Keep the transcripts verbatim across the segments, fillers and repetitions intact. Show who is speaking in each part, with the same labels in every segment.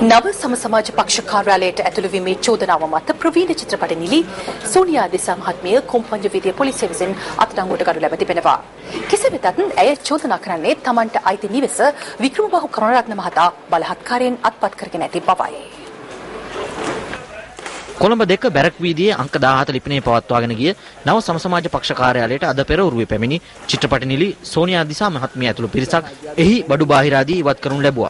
Speaker 1: නව සම සමාජ පක්ෂ කාර්යාලයට ඇතුළු වීමේ චෝදනාව මත ප්‍රවීණ චිත්‍රපට නිලි සෝනියා දිසා මහත්මිය කොම්පඤ්ඤ විදිය පොලිසිය විසින් අත්අඩංගුවට ගනු ලැබ තිබෙනවා. කෙසේ වෙතත් ඇය චෝදනා කරන්නේ තමන්ට අයිති නිවෙස වික්‍රමබාහු කරුණාරත්න මහතා බලහත්කාරයෙන් අත්පත් කරගෙන ඇති බවයි.
Speaker 2: කොළඹ දෙක බැරක් වීදියේ අංක දාහත ලිපිණයේ පවත්වාගෙන ගිය නව සම සමාජ පක්ෂ කාර්යාලයට අද පෙරවරුවේ පැමිණි චිත්‍රපට නිලි සෝනියා දිසා මහත්මිය ඇතුළු පිරිසක් එහි බඩු බාහිරාදී ඉවත් කරනු ලැබුවා.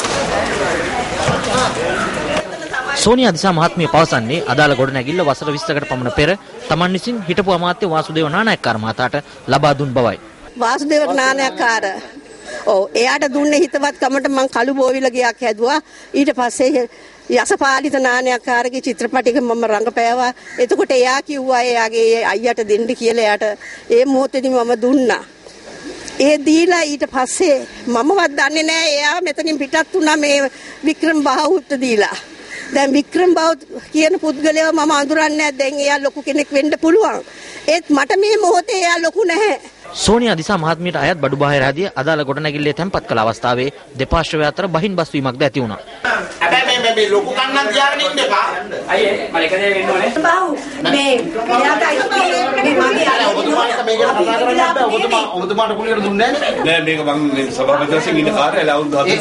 Speaker 2: සෝනියා දිසා මහත්මිය පවසන්නේ අදාළ ගොඩනැගිල්ල වසර විස්සකට පමණ පෙර තමන් විසින් හිටපු අමාත්‍ය වාසුදේව නානායක්කාර මහතාට ලබා දුන් බවයි.
Speaker 3: වාසුදේව නානායක්කාර ඔව් එයාට දුන්නේ හිතවත් කමට මං කළු බෝවිල ගියක් හැදුවා. ඊට පස්සේ යසපාලිත නානායක්කාරගේ චිත්‍රපටයක මම රංගපෑවා. එතකොට එයා කිව්වා එයාගේ අයියට දෙන්න කියලා. එයාට ඒ මොහොතේදී මම දුන්නා. ඒ දීලා ඊට පස්සේ මමවත් දන්නේ නැහැ එයා මෙතනින් පිටත් වුණා මේ වික්‍රම බාහුට දීලා. දැන් වික්‍රම බාහු කියන පුද්ගලයාව මම අඳුරන්නේ නැහැ. දැන් එයා ලොකු කෙනෙක් වෙන්න පුළුවන්. ඒත් මට මේ මොහොතේ එයා ලොකු නැහැ.
Speaker 2: සෝනියා දිසා මහත්මියට අයත් බඩු බාහිර ආදී අදාළ ගොඩනැගිල්ලේ තැන්පත් කළ අවස්ථාවේ දෙපාර්ශ්වය අතර බහින් බස් වීමක්ද ඇති වුණා.
Speaker 4: හැබැයි මේ මේ ලොකු කන්නක් තියාගෙන ඉන්න එපා. අයියේ මම එක දේ වෙන්න ඕනේ. බාහු මේ එයාටයි මේ මගේ අර ඔබතුමාට මේක කතා කරන්න බෑ. ඔබතුමා ඔබතුමාට කුලියට දුන්නේ නැහැ නෑ මේක මම මේ සභාපති වශයෙන් ඉන්න කාර්යාලය අවුරුදු හතළිස්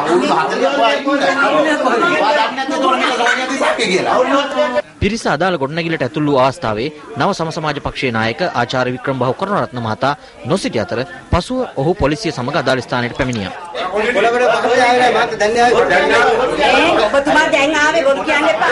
Speaker 4: පිරිස අදාළ ගොඩනැගිල්ලට ඇතුළු වූ අවස්ථාවේ නව සම සමාජ පක්ෂයේ නායක ආචාර්ය වික්‍රම බාහු කරුණාරත්න මහතා නොසිටි අතර පසුව ඔහු පොලිසිය සමග අදාළ ස්ථානයට පැමිණියා.
Speaker 3: ඔබතුමා දැන් ආවේ බොරු කියන්න එපා.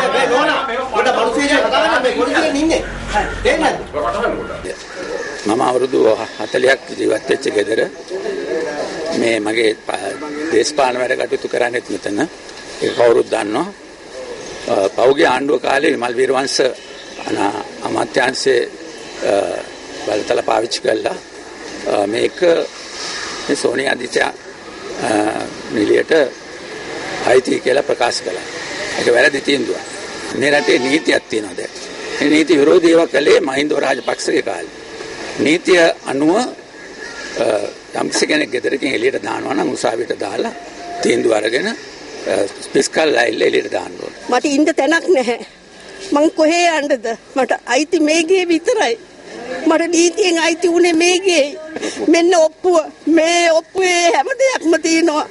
Speaker 5: මම අවුරුදු හතළිහක් ජීවත් වෙච්ච ගෙදර මේ මගේ දේශපාලන වැඩ කටයුතු කරන්නේත් මෙතන ඒක කවුරුත් දන්නවා. පෞගේ ආණ්ඩුව කාලේ විමල් වීරවංශ අමාත්‍යාංශයේ බලතල පාවිච්චි කළා මේක මේ සෝනියා දිසා නිලියට අයිති කියලා ප්‍රකාශ කළා. ඒක වැරදි තීන්දුවක්. මේ රටේ නීතියක් තියෙනවා දැන්. මේ නීති විරෝධීව කළේ මහින්ද රාජපක්ෂගේ කාලේ. නීතිය අනුව යම්කිසි කෙනෙක් ගෙදරකින් එළියට දානවා නම් උසාවියට දාලා තීන්දුව අරගෙන ස්පෙස්කල් ලයිල් එළියට දාන්න ඕනේ.
Speaker 3: මට ඉන්න තැනක් නැහැ. මං කොහේ යන්නද? මට අයිති මේගේ විතරයි. මට නීතියෙන් අයිති උනේ මේගේ. මෙන්න ඔප්පුව. මේ ඔප්පුවේ හැම දෙයක්ම තියෙනවා.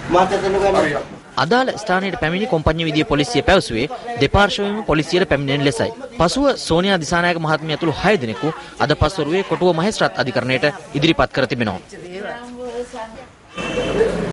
Speaker 2: අදාළ ස්ථානයට පැමිණි කොම්පඤ්ඤ විදිය පොලිසිය පැවසුවේ දෙපාර්ශ්වයේම පොලිසියට පැමිණෙන ලෙසයි. පසුව සෝනියා දිසානායක මහත්මිය ඇතුළු හය දෙනෙකු අද පස්වරුවේ කොටුව මහේස්ත්‍රාත් අධිකරණයට ඉදිරිපත් කර තිබෙනවා.